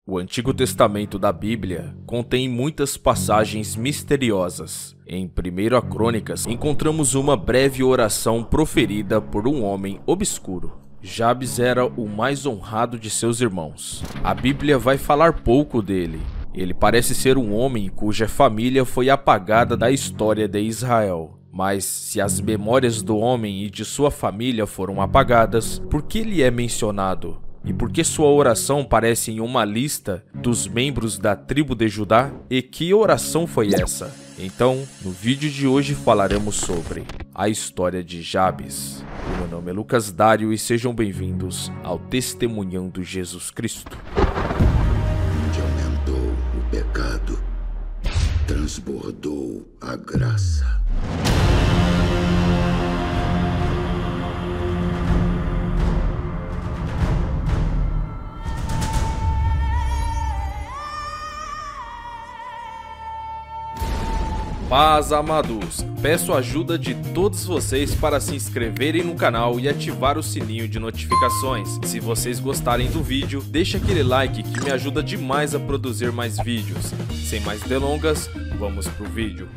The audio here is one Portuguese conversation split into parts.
O Antigo Testamento da Bíblia contém muitas passagens misteriosas. Em 1 Crônicas, encontramos uma breve oração proferida por um homem obscuro. Jabes era o mais honrado de seus irmãos. A Bíblia vai falar pouco dele. Ele parece ser um homem cuja família foi apagada da história de Israel. Mas se as memórias do homem e de sua família foram apagadas, por que ele é mencionado? E por que sua oração parece em uma lista dos membros da tribo de Judá? E que oração foi essa? Então, no vídeo de hoje falaremos sobre a história de Jabes. O meu nome é Lucas Dário e sejam bem-vindos ao Testemunhando Jesus Cristo. Onde aumentou o pecado, transbordou a graça. Paz, amados! Peço a ajuda de todos vocês para se inscreverem no canal e ativar o sininho de notificações. Se vocês gostarem do vídeo, deixe aquele like que me ajuda demais a produzir mais vídeos. Sem mais delongas, vamos pro vídeo.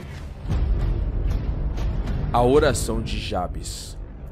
A oração de Jabes.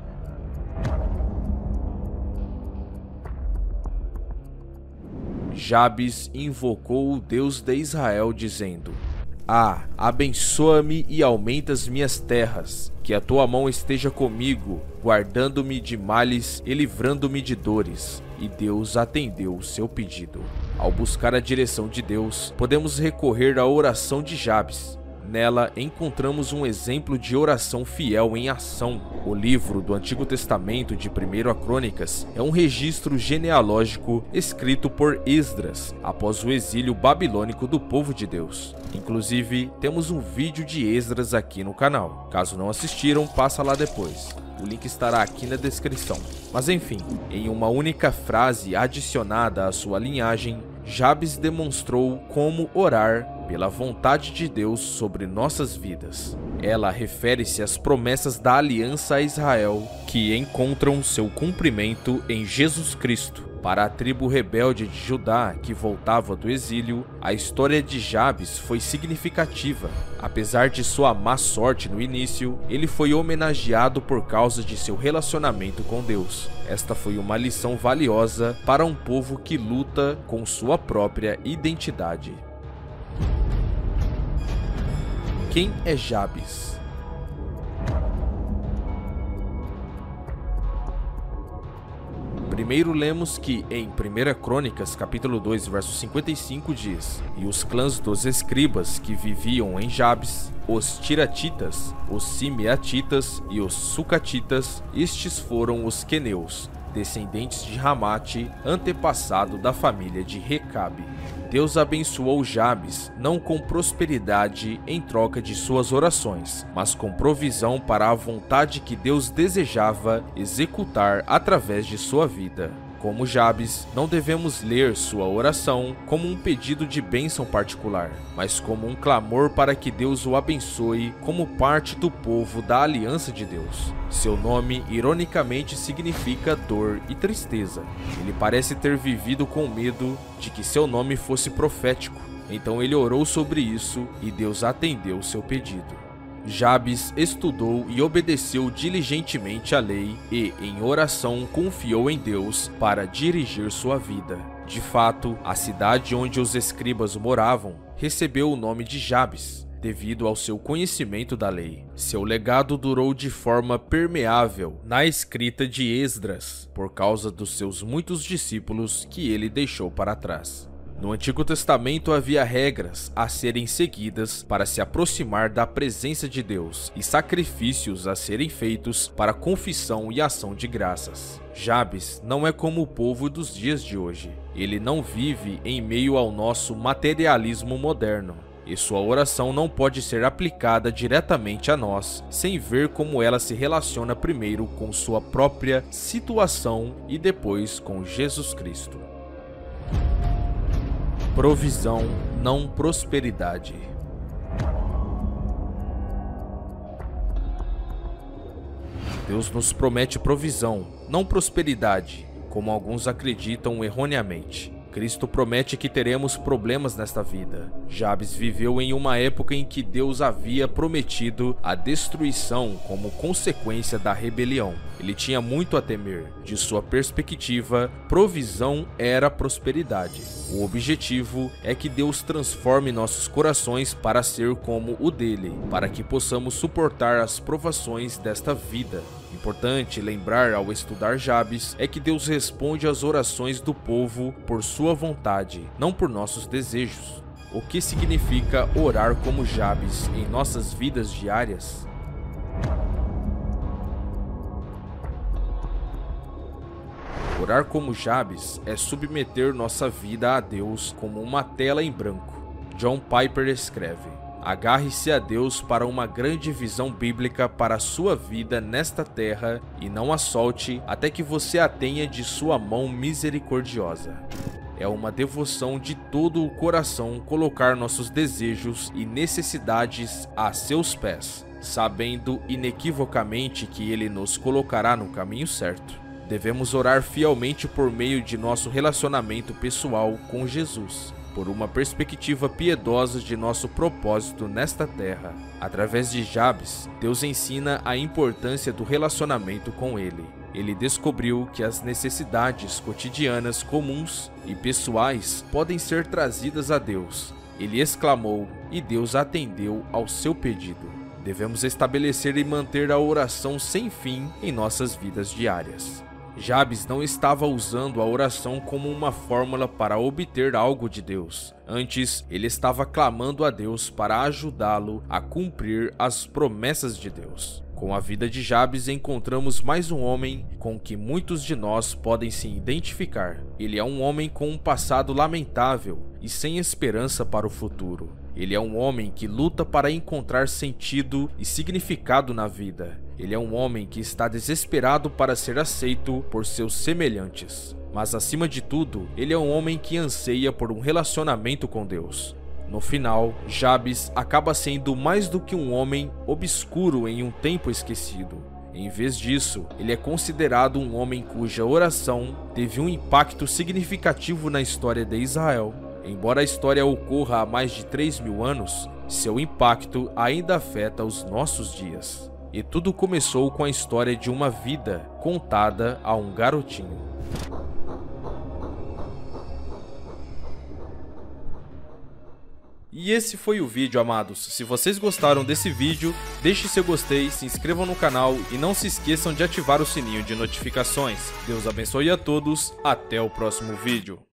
Jabes invocou o Deus de Israel, dizendo: abençoa-me e aumenta as minhas terras, que a tua mão esteja comigo, guardando-me de males e livrando-me de dores. E Deus atendeu o seu pedido. Ao buscar a direção de Deus, podemos recorrer à oração de Jabes. Nela encontramos um exemplo de oração fiel em ação. O livro do Antigo Testamento de 1 Crônicas é um registro genealógico escrito por Esdras após o exílio babilônico do povo de Deus. Inclusive, temos um vídeo de Esdras aqui no canal. Caso não assistiram, passa lá depois. O link estará aqui na descrição. Mas enfim, em uma única frase adicionada à sua linhagem, Jabes demonstrou como orar pela vontade de Deus sobre nossas vidas. Ela refere-se às promessas da aliança a Israel, que encontram seu cumprimento em Jesus Cristo. Para a tribo rebelde de Judá que voltava do exílio, a história de Jabes foi significativa. Apesar de sua má sorte no início, ele foi homenageado por causa de seu relacionamento com Deus. Esta foi uma lição valiosa para um povo que luta com sua própria identidade. Quem é Jabes? Primeiro lemos que em 1 Crônicas, capítulo 2, verso 55 diz: E os clãs dos escribas que viviam em Jabes, os tiratitas, os simeatitas e os sucatitas, estes foram os queneus, descendentes de Ramate, antepassado da família de Recabe. Deus abençoou Jabes não com prosperidade em troca de suas orações, mas com provisão para a vontade que Deus desejava executar através de sua vida. Como Jabes, não devemos ler sua oração como um pedido de bênção particular, mas como um clamor para que Deus o abençoe como parte do povo da aliança de Deus. Seu nome, ironicamente, significa dor e tristeza. Ele parece ter vivido com medo de que seu nome fosse profético. Então ele orou sobre isso e Deus atendeu seu pedido. Jabes estudou e obedeceu diligentemente à lei e, em oração, confiou em Deus para dirigir sua vida. De fato, a cidade onde os escribas moravam recebeu o nome de Jabes, devido ao seu conhecimento da lei. Seu legado durou de forma permeável na escrita de Esdras, por causa dos seus muitos discípulos que ele deixou para trás. No Antigo Testamento havia regras a serem seguidas para se aproximar da presença de Deus e sacrifícios a serem feitos para confissão e ação de graças. Jabes não é como o povo dos dias de hoje. Ele não vive em meio ao nosso materialismo moderno. E sua oração não pode ser aplicada diretamente a nós, sem ver como ela se relaciona primeiro com sua própria situação e depois com Jesus Cristo. Provisão, não prosperidade. Deus nos promete provisão, não prosperidade, como alguns acreditam erroneamente. Cristo promete que teremos problemas nesta vida. Jabes viveu em uma época em que Deus havia prometido a destruição como consequência da rebelião. Ele tinha muito a temer. De sua perspectiva, provisão era prosperidade. O objetivo é que Deus transforme nossos corações para ser como o dele, para que possamos suportar as provações desta vida. Importante lembrar ao estudar Jabes é que Deus responde às orações do povo por sua vontade, não por nossos desejos. O que significa orar como Jabes em nossas vidas diárias? Orar como Jabes é submeter nossa vida a Deus como uma tela em branco. John Piper escreve: agarre-se a Deus para uma grande visão bíblica para a sua vida nesta terra e não a solte até que você a tenha de sua mão misericordiosa. É uma devoção de todo o coração colocar nossos desejos e necessidades a seus pés, sabendo inequivocamente que Ele nos colocará no caminho certo. Devemos orar fielmente por meio de nosso relacionamento pessoal com Jesus, por uma perspectiva piedosa de nosso propósito nesta terra. Através de Jabes, Deus ensina a importância do relacionamento com Ele. Ele descobriu que as necessidades cotidianas comuns e pessoais podem ser trazidas a Deus. Ele exclamou e Deus atendeu ao seu pedido. Devemos estabelecer e manter a oração sem fim em nossas vidas diárias. Jabes não estava usando a oração como uma fórmula para obter algo de Deus. Antes, ele estava clamando a Deus para ajudá-lo a cumprir as promessas de Deus. Com a vida de Jabes encontramos mais um homem com que muitos de nós podem se identificar. Ele é um homem com um passado lamentável e sem esperança para o futuro. Ele é um homem que luta para encontrar sentido e significado na vida. Ele é um homem que está desesperado para ser aceito por seus semelhantes. Mas acima de tudo, ele é um homem que anseia por um relacionamento com Deus. No final, Jabes acaba sendo mais do que um homem obscuro em um tempo esquecido. Em vez disso, ele é considerado um homem cuja oração teve um impacto significativo na história de Israel. Embora a história ocorra há mais de 3.000 anos, seu impacto ainda afeta os nossos dias. E tudo começou com a história de uma vida contada a um garotinho. E esse foi o vídeo, amados. Se vocês gostaram desse vídeo, deixe seu gostei, se inscrevam no canal e não se esqueçam de ativar o sininho de notificações. Deus abençoe a todos, até o próximo vídeo.